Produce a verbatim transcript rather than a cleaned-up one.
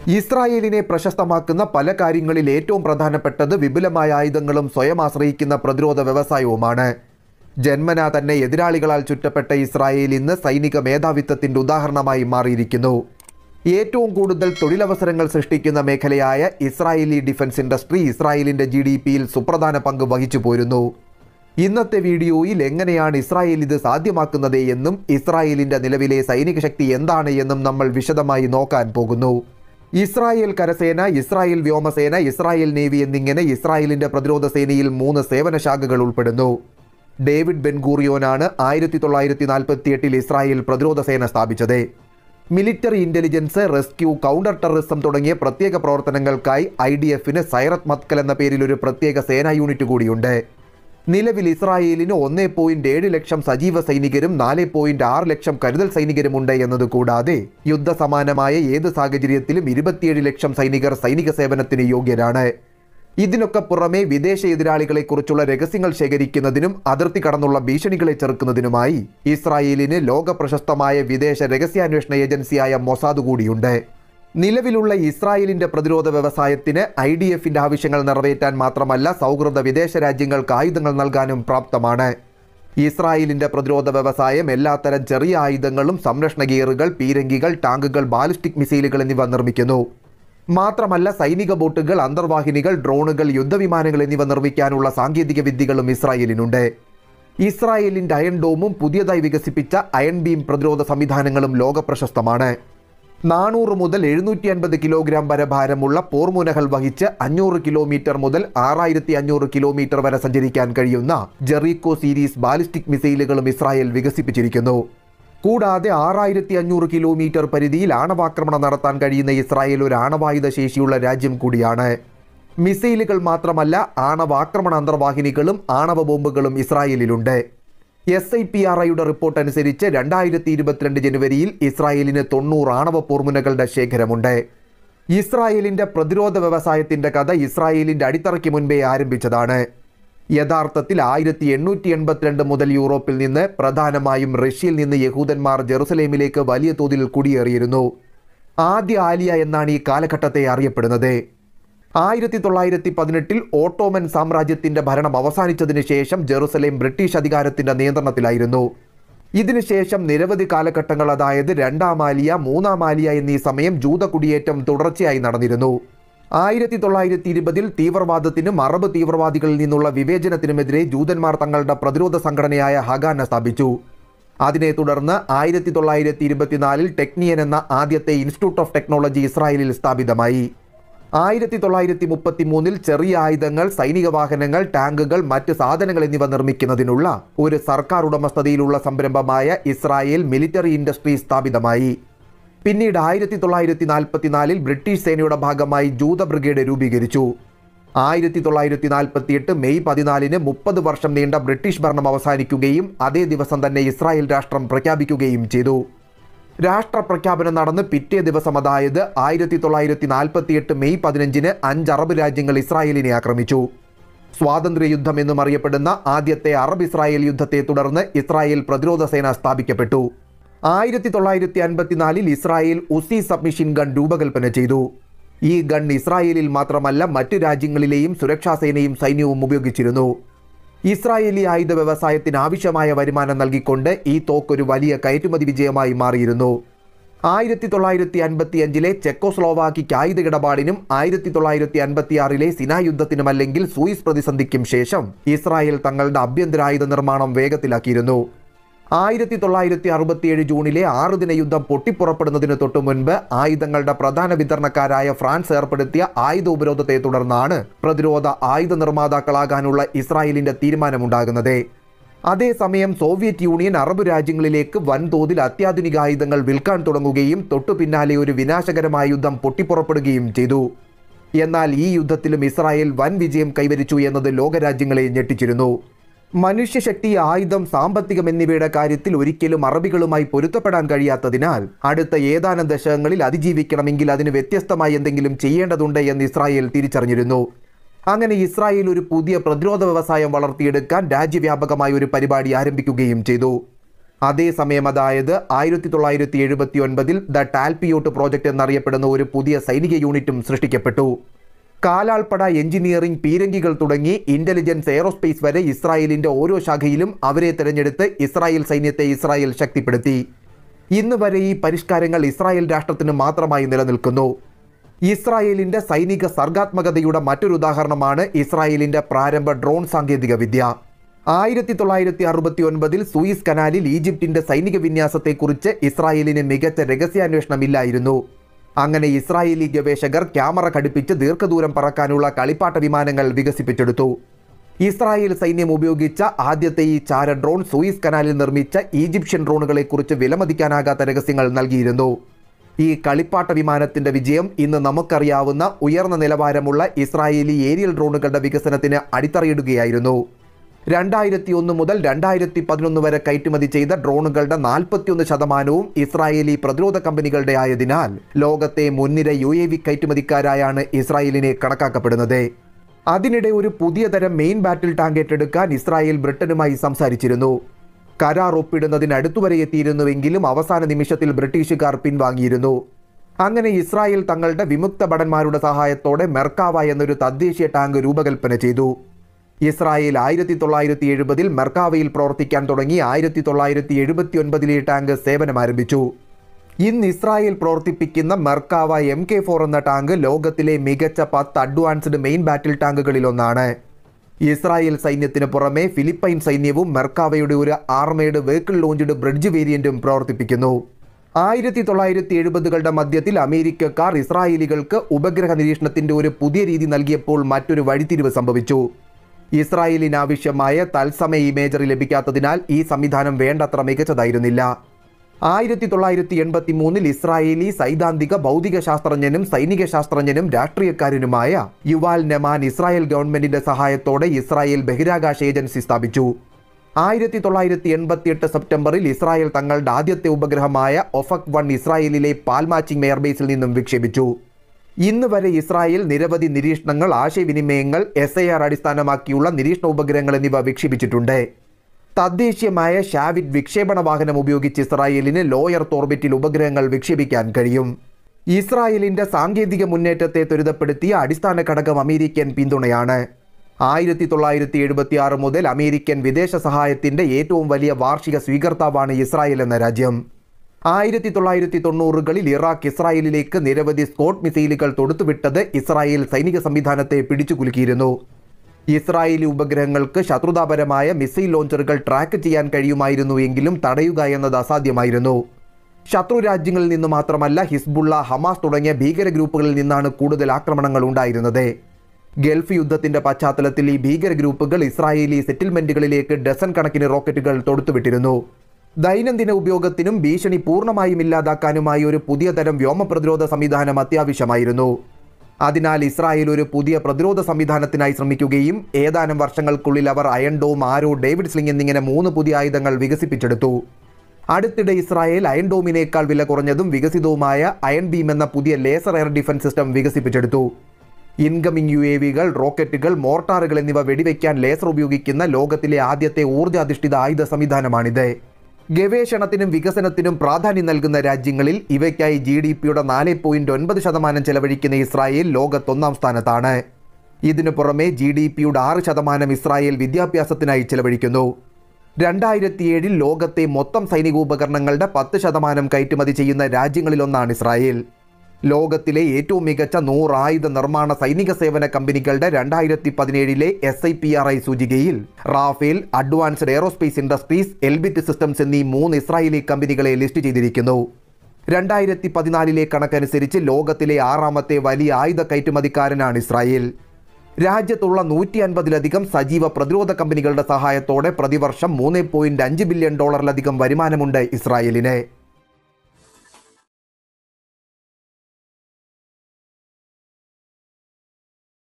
ഇസ്രായേലിനെ പ്രശസ്തമാക്കുന്ന പല കാര്യങ്ങളിൽ ഏറ്റവും പ്രധാനപ്പെട്ടത് വിപുലമായ ആയുധങ്ങളും സ്വയം ആശ്രയിക്കുന്ന പ്രതിരോധ വ്യവസായവുമാണ്. ജന്മനാ തന്നെ എതിരാളികളാൽ ചുറ്റപ്പെട്ട ഇസ്രായേൽ ഇന്ന് സൈനിക മേധാവിത്വത്തിൻ്റെ ഉദാഹരണമായി മാറിയിരിക്കുന്നു. ഏറ്റവും കൂടുതൽ തൊഴിലവസരങ്ങൾ സൃഷ്ടിക്കുന്ന മേഖലയായ ഇസ്രായേലി ഡിഫൻസ് ഇൻഡസ്ട്രി ഇസ്രായേലിൻ്റെ ജി ഡി പിയിൽ സുപ്രധാന പങ്ക് വഹിച്ചു പോരുന്നു. ഇന്നത്തെ വീഡിയോയിൽ എങ്ങനെയാണ് ഇസ്രായേൽ ഇത് സാധ്യമാക്കുന്നത് എന്നും ഇസ്രായേലിൻ്റെ നിലവിലെ സൈനിക ശക്തി എന്താണ് എന്നും നമ്മൾ വിശദമായി നോക്കാൻ പോകുന്നു. ഇസ്രായേൽ കരസേന, ഇസ്രായേൽ വ്യോമസേന, ഇസ്രായേൽ നേവി എന്നിങ്ങനെ ഇസ്രായേലിൻ്റെ പ്രതിരോധ സേനയിൽ മൂന്ന് സേവന ശാഖകൾ ഉൾപ്പെടുന്നു. ഡേവിഡ് ബെൻ ഗൂറിയോനാണ് ആയിരത്തി തൊള്ളായിരത്തി നാൽപ്പത്തി എട്ടിൽ ഇസ്രായേൽ പ്രതിരോധ സേന സ്ഥാപിച്ചത്. Military intelligence, rescue, counter terrorism തുടങ്ങിയ പ്രത്യേക പ്രവർത്തനങ്ങൾക്കായി ഐ ഡി എഫിന് സൈറത്ത് മത്കൽ എന്ന പേരിൽ ഒരു പ്രത്യേക സേനാ യൂണിറ്റ് കൂടിയുണ്ട്. നിലവിൽ ഇസ്രായേലിന് ഒന്ന് പോയിന്റ് ഏഴ് ലക്ഷം സജീവ സൈനികരും നാല് പോയിന്റ് ആറ് ലക്ഷം കരുതൽ സൈനികരുമുണ്ട് എന്നത് കൂടാതെ യുദ്ധസമാനമായ ഏത് സാഹചര്യത്തിലും ഇരുപത്തിയേഴ് ലക്ഷം സൈനികർ സൈനിക സേവനത്തിന് യോഗ്യരാണ്. ഇതിനൊക്കെ പുറമെ വിദേശ എതിരാളികളെക്കുറിച്ചുള്ള രഹസ്യങ്ങൾ ശേഖരിക്കുന്നതിനും അതിർത്തി കടന്നുള്ള ഭീഷണികളെ ചെറുക്കുന്നതിനുമായി ഇസ്രായേലിന് ലോക പ്രശസ്തമായ വിദേശ രഹസ്യാന്വേഷണ ഏജൻസിയായ മൊസാദ് കൂടിയുണ്ട്. നിലവിലുള്ള ഇസ്രായേലിൻ്റെ പ്രതിരോധ വ്യവസായത്തിന് ഐ ഡി എഫിൻ്റെ ആവശ്യങ്ങൾ നിറവേറ്റാൻ മാത്രമല്ല സൗഹൃദ വിദേശ രാജ്യങ്ങൾക്ക് ആയുധങ്ങൾ നൽകാനും പ്രാപ്തമാണ്. ഇസ്രായേലിൻ്റെ പ്രതിരോധ വ്യവസായം എല്ലാത്തരം ചെറിയ ആയുധങ്ങളും സംരക്ഷണ ഗിയറുകൾ, പീരങ്കികൾ, ടാങ്കുകൾ, ബാലിസ്റ്റിക് മിസൈലുകൾ എന്നിവ നിർമ്മിക്കുന്നു. മാത്രമല്ല സൈനിക ബോട്ടുകൾ, അന്തർവാഹിനികൾ, ഡ്രോണുകൾ, യുദ്ധവിമാനങ്ങൾ എന്നിവ നിർമ്മിക്കാനുള്ള സാങ്കേതിക വിദ്യകളും ഇസ്രായേലിനുണ്ട്. ഇസ്രായേലിൻ്റെ അയൺ ഡോമും പുതിയതായി വികസിപ്പിച്ച അയൺ ബീം പ്രതിരോധ സംവിധാനങ്ങളും ലോകപ്രശസ്തമാണ്. നാനൂറ് മുതൽ എഴുന്നൂറ്റി അൻപത് കിലോഗ്രാം വരെ ഭാരമുള്ള പോർമുനകൾ വഹിച്ച് അഞ്ഞൂറ് കിലോമീറ്റർ മുതൽ ആറായിരത്തി അഞ്ഞൂറ് കിലോമീറ്റർ വരെ സഞ്ചരിക്കാൻ കഴിയുന്ന ജെറീക്കോ സീരീസ് ബാലിസ്റ്റിക് മിസൈലുകളും ഇസ്രായേൽ വികസിപ്പിച്ചിരിക്കുന്നു. കൂടാതെ ആറായിരത്തി അഞ്ഞൂറ് കിലോമീറ്റർ പരിധിയിൽ ആണവാക്രമണം നടത്താൻ കഴിയുന്ന ഇസ്രായേൽ ഒരു ആണവായുധ ശേഷിയുള്ള രാജ്യം കൂടിയാണ്. മിസൈലുകൾ മാത്രമല്ല ആണവാക്രമണ അന്തർവാഹിനികളും ആണവ ബോംബുകളും ഇസ്രായേലിലുണ്ട്. എസ് ഐ പി ആർ ഐയുടെ റിപ്പോർട്ട് അനുസരിച്ച് രണ്ടായിരത്തി ഇരുപത്തിരണ്ട് ജനുവരിയിൽ ഇസ്രായേലിന് തൊണ്ണൂറ് ആണവ പോർമുനകളുടെ ശേഖരമുണ്ട്. ഇസ്രായേലിൻ്റെ പ്രതിരോധ വ്യവസായത്തിൻ്റെ കഥ ഇസ്രായേലിൻ്റെ അടിത്തറയ്ക്ക് മുൻപേ ആരംഭിച്ചതാണ്. യഥാർത്ഥത്തിൽ ആയിരത്തി എണ്ണൂറ്റി എൺപത്തിരണ്ട് മുതൽ യൂറോപ്പിൽ നിന്ന്, പ്രധാനമായും റഷ്യയിൽ നിന്ന് യഹൂദന്മാർ ജെറുസലേമിലേക്ക് വലിയ തോതിൽ കുടിയേറിയിരുന്നു. ആദ്യ ആലിയ എന്നാണ് ഈ കാലഘട്ടത്തെ അറിയപ്പെടുന്നത്. ആയിരത്തി തൊള്ളായിരത്തി പതിനെട്ടിൽ ഓട്ടോമൻ സാമ്രാജ്യത്തിൻ്റെ ഭരണം അവസാനിച്ചതിന് ശേഷം ജെറുസലേം ബ്രിട്ടീഷ് അധികാരത്തിൻ്റെ നിയന്ത്രണത്തിലായിരുന്നു. ഇതിനുശേഷം നിരവധി കാലഘട്ടങ്ങൾ, അതായത് രണ്ടാം ആലിയ, മൂന്നാം ആലിയ എന്നീ സമയം ജൂത കുടിയേറ്റം തുടർച്ചയായി നടന്നിരുന്നു. ആയിരത്തി തൊള്ളായിരത്തി ഇരുപതിൽ തീവ്രവാദത്തിനും അറബ് തീവ്രവാദികളിൽ നിന്നുള്ള വിവേചനത്തിനുമെതിരെ ജൂതന്മാർ തങ്ങളുടെ പ്രതിരോധ സംഘടനയായ ഹഗാന സ്ഥാപിച്ചു. അതിനെ തുടർന്ന് ആയിരത്തി തൊള്ളായിരത്തി ഇരുപത്തിനാലിൽ ടെക്നിയൻ എന്ന ആദ്യത്തെ ഇൻസ്റ്റിറ്റ്യൂട്ട് ഓഫ് ടെക്നോളജി ഇസ്രായേലിൽ സ്ഥാപിതമായി. ആയിരത്തി തൊള്ളായിരത്തി മുപ്പത്തി മൂന്നിൽ ചെറിയ ആയുധങ്ങൾ, സൈനിക വാഹനങ്ങൾ, ടാങ്കുകൾ, മറ്റ് സാധനങ്ങൾ എന്നിവ നിർമ്മിക്കുന്നതിനുള്ള ഒരു സർക്കാർ ഉടമസ്ഥതയിലുള്ള സംരംഭമായ ഇസ്രായേൽ മിലിറ്ററി ഇൻഡസ്ട്രി സ്ഥാപിതമായി. പിന്നീട് ആയിരത്തി തൊള്ളായിരത്തി നാൽപ്പത്തിനാലിൽ ബ്രിട്ടീഷ് സേനയുടെ ഭാഗമായി ജൂത ബ്രിഗേഡ് രൂപീകരിച്ചു. ആയിരത്തി തൊള്ളായിരത്തി നാൽപ്പത്തി എട്ട് മെയ് പതിനാലിന് മുപ്പത് വർഷം നീണ്ട ബ്രിട്ടീഷ് ഭരണം അവസാനിക്കുകയും അതേ ദിവസം തന്നെ ഇസ്രായേൽ രാഷ്ട്രം പ്രഖ്യാപിക്കുകയും ചെയ്തു. രാഷ്ട്രപ്രഖ്യാപനം നടന്ന് പിറ്റേ ദിവസം, അതായത് ആയിരത്തി തൊള്ളായിരത്തി നാൽപ്പത്തി എട്ട് മെയ് പതിനഞ്ചിന് അഞ്ച് അറബ് രാജ്യങ്ങൾ ഇസ്രായേലിനെ ആക്രമിച്ചു. സ്വാതന്ത്ര്യ യുദ്ധം എന്നും അറിയപ്പെടുന്ന ആദ്യത്തെ അറബ് ഇസ്രായേൽ യുദ്ധത്തെ തുടർന്ന് ഇസ്രായേൽ പ്രതിരോധ സേന സ്ഥാപിക്കപ്പെട്ടു. ആയിരത്തി തൊള്ളായിരത്തി അൻപത്തിനാലിൽ ഇസ്രായേൽ ഉസി സബ്മിഷൻ ഗൺ രൂപകൽപ്പന ചെയ്തു. ഈ ഗൺ ഇസ്രായേലിൽ മാത്രമല്ല മറ്റ് രാജ്യങ്ങളിലെയും സുരക്ഷാ സേനയും സൈന്യവും ഉപയോഗിച്ചിരുന്നു. ഇസ്രായേലി ആയുധ വ്യവസായത്തിന് ആവശ്യമായ വരുമാനം നൽകിക്കൊണ്ട് ഈ തോക്ക് ഒരു വലിയ കയറ്റുമതി വിജയമായി മാറിയിരുന്നു. ആയിരത്തി തൊള്ളായിരത്തി അൻപത്തി അഞ്ചിലെ ചെക്കോസ്ലോവാക്കിക്ക് ആയുധ ഇടപാടിനും ആയിരത്തി തൊള്ളായിരത്തി അൻപത്തി ആറിലെ സിനാ യുദ്ധത്തിനും അല്ലെങ്കിൽ സൂയിസ് പ്രതിസന്ധിക്കും ശേഷം ഇസ്രായേൽ തങ്ങളുടെ ആഭ്യന്തരായുധ നിർമ്മാണം വേഗത്തിലാക്കിയിരുന്നു. ആയിരത്തി തൊള്ളായിരത്തി അറുപത്തിയേഴ് ജൂണിലെ ആറ് ദിന യുദ്ധം പൊട്ടിപ്പുറപ്പെടുന്നതിന് തൊട്ടു മുൻപ് ആയുധങ്ങളുടെ പ്രധാന വിതരണക്കാരായ ഫ്രാൻസ് ഏർപ്പെടുത്തിയ ആയുധ ഉപരോധത്തെ തുടർന്നാണ് പ്രതിരോധ ആയുധ നിർമ്മാതാക്കളാകാനുള്ള ഇസ്രായേലിൻ്റെ തീരുമാനമുണ്ടാകുന്നത്. അതേസമയം സോവിയറ്റ് യൂണിയൻ അറബ് രാജ്യങ്ങളിലേക്ക് വൻതോതിൽ അത്യാധുനിക ആയുധങ്ങൾ വിൽക്കാൻ തുടങ്ങുകയും തൊട്ടു പിന്നാലെ ഒരു വിനാശകരമായ യുദ്ധം പൊട്ടിപ്പുറപ്പെടുകയും ചെയ്തു. എന്നാൽ ഈ യുദ്ധത്തിലും ഇസ്രായേൽ വൻ വിജയം കൈവരിച്ചു എന്നത് ലോകരാജ്യങ്ങളെ ഞെട്ടിച്ചിരുന്നു. മനുഷ്യശക്തി, ആയുധം, സാമ്പത്തികം എന്നിവയുടെ കാര്യത്തിൽ ഒരിക്കലും അറബികളുമായി പൊരുത്തപ്പെടാൻ കഴിയാത്തതിനാൽ അടുത്ത ഏതാനും ദശകങ്ങളിൽ അതിജീവിക്കണമെങ്കിൽ അതിന് വ്യത്യസ്തമായി എന്തെങ്കിലും ചെയ്യേണ്ടതുണ്ട് എന്ന് ഇസ്രായേൽ തിരിച്ചറിഞ്ഞിരുന്നു. അങ്ങനെ ഇസ്രായേൽ ഒരു പുതിയ പ്രതിരോധ വ്യവസായം വളർത്തിയെടുക്കാൻ രാജ്യവ്യാപകമായ ഒരു പരിപാടി ആരംഭിക്കുകയും ചെയ്തു. അതേസമയം അതായത് ആയിരത്തി തൊള്ളായിരത്തി എഴുപത്തി ഒൻപതിൽ ദ ടാൽപിയോട്ട് പ്രോജക്റ്റ് എന്നറിയപ്പെടുന്ന ഒരു പുതിയ സൈനിക യൂണിറ്റും സൃഷ്ടിക്കപ്പെട്ടു. കാലാൾപ്പട, എഞ്ചിനീയറിംഗ്, പീരങ്കികൾ തുടങ്ങി ഇന്റലിജൻസ്, എയറോസ്പേസ് വരെ ഇസ്രായേലിന്റെ ഓരോ ശാഖയിലും അവരെ തിരഞ്ഞെടുത്ത് ഇസ്രായേൽ സൈന്യത്തെ ഇസ്രായേൽ ശക്തിപ്പെടുത്തി. ഇന്ന് വരെ ഈ പരിഷ്കാരങ്ങൾ ഇസ്രായേൽ രാഷ്ട്രത്തിന് മാത്രമായി നിലനിൽക്കുന്നു. ഇസ്രായേലിന്റെ സൈനിക സർഗാത്മകതയുടെ മറ്റൊരു ഉദാഹരണമാണ് ഇസ്രായേലിന്റെ പ്രാരംഭ ഡ്രോൺ സാങ്കേതിക വിദ്യ. ആയിരത്തി തൊള്ളായിരത്തി അറുപത്തി ഒൻപതിൽ സൂയിസ് കനാലിൽ ഈജിപ്തിന്റെ സൈനിക വിന്യാസത്തെക്കുറിച്ച് ഇസ്രായേലിന് മികച്ച രഹസ്യാന്വേഷണമില്ലായിരുന്നു. അങ്ങനെ ഇസ്രായേലി ഗവേഷകർ ക്യാമറ ഘടിപ്പിച്ച് ദീർഘദൂരം പറക്കാനുള്ള കളിപ്പാട്ട വിമാനങ്ങൾ വികസിപ്പിച്ചെടുത്തു. ഇസ്രായേൽ സൈന്യം ഉപയോഗിച്ച ആദ്യത്തെ ഈ ചാര ഡ്രോൺ സൂയിസ് കനാലിൽ നിർമ്മിച്ച ഈജിപ്ഷ്യൻ ഡ്രോണുകളെക്കുറിച്ച് വിലമതിക്കാനാകാത്ത രഹസ്യങ്ങൾ നൽകിയിരുന്നു. ഈ കളിപ്പാട്ട വിമാനത്തിന്റെ വിജയം ഇന്ന് നമുക്കറിയാവുന്ന ഉയർന്ന നിലവാരമുള്ള ഇസ്രായേലി ഏരിയൽ ഡ്രോണുകളുടെ വികസനത്തിന് അടിത്തറയിടുകയായിരുന്നു. രണ്ടായിരത്തി ഒന്ന് മുതൽ രണ്ടായിരത്തി പതിനൊന്ന് വരെ കയറ്റുമതി ചെയ്ത ഡ്രോണുകളുടെ നാൽപ്പത്തിയൊന്ന് ശതമാനവും ഇസ്രായേലി പ്രതിരോധ കമ്പനികളുടെ ആയതിനാൽ ലോകത്തെ മുൻനിര യു എ വി കയറ്റുമതിക്കാരായാണ് ഇസ്രായേലിനെ കണക്കാക്കപ്പെടുന്നത്. അതിനിടെ ഒരു പുതിയ തരം മെയിൻ ബാറ്റിൽ ടാങ്ക് ഏറ്റെടുക്കാൻ ഇസ്രായേൽ ബ്രിട്ടനുമായി സംസാരിച്ചിരുന്നു. കരാർ ഒപ്പിടുന്നതിന് അടുത്തുവരെ എത്തിയിരുന്നുവെങ്കിലും അവസാന നിമിഷത്തിൽ ബ്രിട്ടീഷുകാർ പിൻവാങ്ങിയിരുന്നു. അങ്ങനെ ഇസ്രായേൽ തങ്ങളുടെ വിമുക്ത ഭടന്മാരുടെ സഹായത്തോടെ മെർക്കാവ എന്നൊരു തദ്ദേശീയ ടാങ്ക് രൂപകൽപ്പന ചെയ്തു. ഇസ്രായേൽ ആയിരത്തി തൊള്ളായിരത്തി എഴുപതിൽ മെർക്കാവയിൽ പ്രവർത്തിക്കാൻ തുടങ്ങി ആയിരത്തി തൊള്ളായിരത്തി എഴുപത്തി ഒൻപതിൽ ഈ ടാങ്ക് സേവനം ആരംഭിച്ചു. ഇന്ന് ഇസ്രായേൽ പ്രവർത്തിപ്പിക്കുന്ന മെർക്കാവ എം കെ ഫോർ എന്ന ടാങ്ക് ലോകത്തിലെ മികച്ച പത്ത് അഡ്വാൻസ്ഡ് മെയിൻ ബാറ്റിൽ ടാങ്കുകളിലൊന്നാണ്. ഇസ്രായേൽ സൈന്യത്തിന് പുറമെ ഫിലിപ്പൈൻ സൈന്യവും മെർക്കാവയുടെ ഒരു ആർമേഡ് വെഹിക്കിൾ ലോഞ്ച്ഡ് ബ്രിഡ്ജ് വേരിയന്റും പ്രവർത്തിപ്പിക്കുന്നു. ആയിരത്തി തൊള്ളായിരത്തി എഴുപതുകളുടെ മധ്യത്തിൽ അമേരിക്കക്കാർ ഇസ്രായേലികൾക്ക് ഉപഗ്രഹ നിരീക്ഷണത്തിന്റെ ഒരു പുതിയ രീതി നൽകിയപ്പോൾ മറ്റൊരു വഴിത്തിരിവ് സംഭവിച്ചു. ഇസ്രായേലിനാവശ്യമായ തത്സമയ ഇമേജറി ലഭിക്കാത്തതിനാൽ ഈ സംവിധാനം വേണ്ടത്ര മികച്ചതായിരുന്നില്ല. ആയിരത്തി തൊള്ളായിരത്തി എൺപത്തി മൂന്നിൽ ഇസ്രായേലി സൈദ്ധാന്തിക ഭൗതിക ശാസ്ത്രജ്ഞനും സൈനിക ശാസ്ത്രജ്ഞനും രാഷ്ട്രീയക്കാരനുമായ യുവാൽ നെമാൻ ഇസ്രായേൽ ഗവൺമെന്റിന്റെ സഹായത്തോടെ ഇസ്രായേൽ ബഹിരാകാശ ഏജൻസി സ്ഥാപിച്ചു. ആയിരത്തി തൊള്ളായിരത്തി എൺപത്തി എട്ട് സെപ്റ്റംബറിൽ ഇസ്രായേൽ തങ്ങളുടെ ആദ്യത്തെ ഉപഗ്രഹമായ ഒഫക് വൺ ഇസ്രായേലിലെ പാൽമാച്ചിങ് എയർബേസിൽ നിന്നും വിക്ഷേപിച്ചു. ഇന്ന് വരെ ഇസ്രായേൽ നിരവധി നിരീക്ഷണങ്ങൾ, ആശയവിനിമയങ്ങൾ, എസ് ഐ ആർ അടിസ്ഥാനമാക്കിയുള്ള നിരീക്ഷണ ഉപഗ്രഹങ്ങൾ എന്നിവ വിക്ഷേപിച്ചിട്ടുണ്ട്. തദ്ദേശീയമായ ഷാവിറ്റ് വിക്ഷേപണ വാഹനം ഉപയോഗിച്ച് ഇസ്രായേലിന് ലോ എർത്ത് ഓർബിറ്റിൽ ഉപഗ്രഹങ്ങൾ വിക്ഷേപിക്കാൻ കഴിയും. ഇസ്രായേലിന്റെ സാങ്കേതിക മുന്നേറ്റത്തെ ത്വരിതപ്പെടുത്തിയ അടിസ്ഥാന ഘടകം അമേരിക്കൻ പിന്തുണയാണ്. ആയിരത്തി തൊള്ളായിരത്തി എഴുപത്തി ആറ് മുതൽ അമേരിക്കൻ വിദേശ സഹായത്തിന്റെ ഏറ്റവും വലിയ വാർഷിക സ്വീകർത്താവാണ് ഇസ്രായേൽ എന്ന രാജ്യം. ആയിരത്തി തൊള്ളായിരത്തി തൊണ്ണൂറുകളിൽ ഇറാഖ് ഇസ്രായേലിലേക്ക് നിരവധി സ്കോട്ട് മിസൈലുകൾ തൊടുത്തുവിട്ടത് ഇസ്രായേൽ സൈനിക സംവിധാനത്തെ പിടിച്ചുകുലുക്കിയിരുന്നു. ഇസ്രായേലി ഉപഗ്രഹങ്ങൾക്ക് ശത്രുതാപരമായ മിസൈൽ ലോഞ്ചറുകൾ ട്രാക്ക് ചെയ്യാൻ കഴിയുമായിരുന്നു എങ്കിലും തടയുക എന്നത് അസാധ്യമായിരുന്നു. ശത്രു രാജ്യങ്ങളിൽ നിന്ന് മാത്രമല്ല, ഹിസ്ബുള്ള, ഹമാസ് തുടങ്ങിയ ഭീകര ഗ്രൂപ്പുകളിൽ നിന്നാണ് കൂടുതൽ ആക്രമണങ്ങൾ ഉണ്ടായിരുന്നത്. ഗൾഫ് യുദ്ധത്തിന്റെ പശ്ചാത്തലത്തിൽ ഈ ഭീകര ഗ്രൂപ്പുകൾ ഇസ്രായേലി സെറ്റിൽമെന്റുകളിലേക്ക് ഡസൻ കണക്കിന് റോക്കറ്റുകൾ തൊടുത്തുവിട്ടിരുന്നു. ദൈനംദിന ഉപയോഗത്തിനും ഭീഷണി പൂർണ്ണമായും ഇല്ലാതാക്കാനുമായി ഒരു പുതിയ തരം വ്യോമ പ്രതിരോധ സംവിധാനം അത്യാവശ്യമായിരുന്നു. അതിനാൽ ഇസ്രായേൽ ഒരു പുതിയ പ്രതിരോധ സംവിധാനത്തിനായി ശ്രമിക്കുകയും ഏതാനും വർഷങ്ങൾക്കുള്ളിൽ അവർ Iron Dome, Arrow, David Sling എന്നിങ്ങനെ മൂന്ന് പുതിയ ആയുധങ്ങൾ വികസിപ്പിച്ചെടുത്തു. അടുത്തിടെ ഇസ്രായേൽ അയൺ ഡോമിനേക്കാൾ വില കുറഞ്ഞതും വികസിതവുമായ അയൺ ബീം എന്ന പുതിയ ലേസർ എയർ ഡിഫൻസ് സിസ്റ്റം വികസിപ്പിച്ചെടുത്തു. ഇൻകമിംഗ് യു എ വികൾ, റോക്കറ്റുകൾ, മോർട്ടാറുകൾ എന്നിവ വെടിവെക്കാൻ ലേസർ ഉപയോഗിക്കുന്ന ലോകത്തിലെ ആദ്യത്തെ ഊർജ്ജാധിഷ്ഠിത ആയുധ സംവിധാനമാണിത്. ഗവേഷണത്തിനും വികസനത്തിനും പ്രാധാന്യം നൽകുന്ന രാജ്യങ്ങളിൽ ഇവയ്ക്കായി ജി ഡി പിയുടെ നാല് പോയിന്റ് ഒൻപത് ശതമാനം ചെലവഴിക്കുന്ന ഇസ്രായേൽ ലോകത്തൊന്നാം സ്ഥാനത്താണ്. ഇതിനു പുറമെ ജി ഡി പിയുടെ ആറ് ശതമാനം ഇസ്രായേൽ വിദ്യാഭ്യാസത്തിനായി ചെലവഴിക്കുന്നു. രണ്ടായിരത്തി ഏഴിൽ ലോകത്തെ മൊത്തം സൈനിക ഉപകരണങ്ങളുടെ പത്ത് ശതമാനം കയറ്റുമതി ചെയ്യുന്ന രാജ്യങ്ങളിലൊന്നാണ് ഇസ്രായേൽ. ലോകത്തിലെ ഏറ്റവും മികച്ച നൂറ് ആയുധ നിർമ്മാണ സൈനിക സേവന കമ്പനികളുടെ രണ്ടായിരത്തി പതിനേഴിലെ S I P R I സൂചികയിൽ Rafael, advanced aerospace industries, Elbit systems എന്നീ മൂന്ന് ഇസ്രായേലി കമ്പനികളെ ലിസ്റ്റ് ചെയ്തിരിക്കുന്നു. രണ്ടായിരത്തി പതിനാലിലെ കണക്കനുസരിച്ച് ലോകത്തിലെ ആറാമത്തെ വലിയ ആയുധ കയറ്റുമതിക്കാരനാണ് ഇസ്രായേൽ. രാജ്യത്തുള്ള നൂറ്റി അൻപതിലധികം സജീവ പ്രതിരോധ കമ്പനികളുടെ സഹായത്തോടെ പ്രതിവർഷം മൂന്ന് പോയിന്റ് അഞ്ച് ബില്യൺ ഡോളറിലധികം വരുമാനമുണ്ട് ഇസ്രായേലിന്.